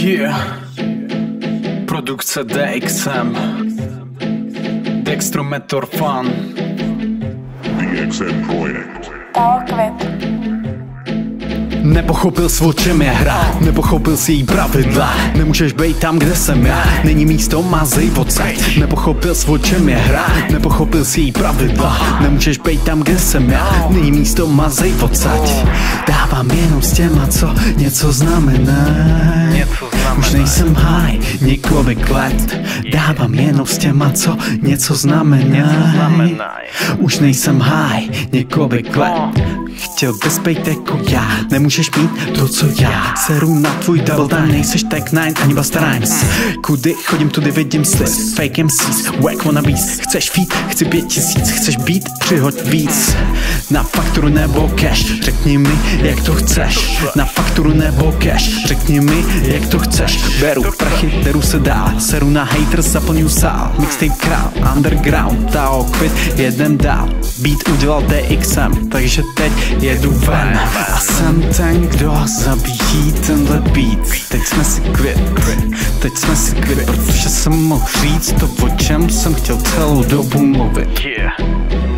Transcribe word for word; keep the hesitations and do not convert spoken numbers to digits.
Yeah. Produkce D X M, Dextrometor Fun, D X M Projekt. Talkvit. Nepochopil jsi, o čem je hra, nepochopil jsi její pravidla. Nemůžeš bejt tam, kde jsem já, není místo, mázej odsaď. Nepochopil jsi, o čem je hra, nepochopil jsi její pravidla. Nemůžeš bejt tam, kde jsem já, není místo, mázej odsaď. Dávám jenom s těma, co něco znamená. Už nejsem high několik let. Dávám jenom s těma, co něco znamená. Už nejsem high několik let. Chtěl bys bejt jako já, nemůžeš mít to, co já. Seru na tvůj double time, nejseš Tech nine ani Busta Rhymes. Kudy chodím, tudy vidím sliz, fake M Cs, wack wannabes. Chceš feed, chci pět tisíc, chceš beat, přihoď víc. Na fakturu nebo cash, řekni mi, jak to chceš. Na fakturu nebo cash, řekni mi, jak to chceš. Beru prachy, deru se dál, seru na haters, zaplňuji sál. Mixtape král, underground, Talkvit, jedem dál. Beat udělal D X M, takže teď jedu ven. A jsem ten, kdo zabíjí tenhle beat. Teď jsme si kvit, teď jsme si kvit, protože jsem mohl říct to, o čem jsem chtěl celou dobu mluvit. Yeah.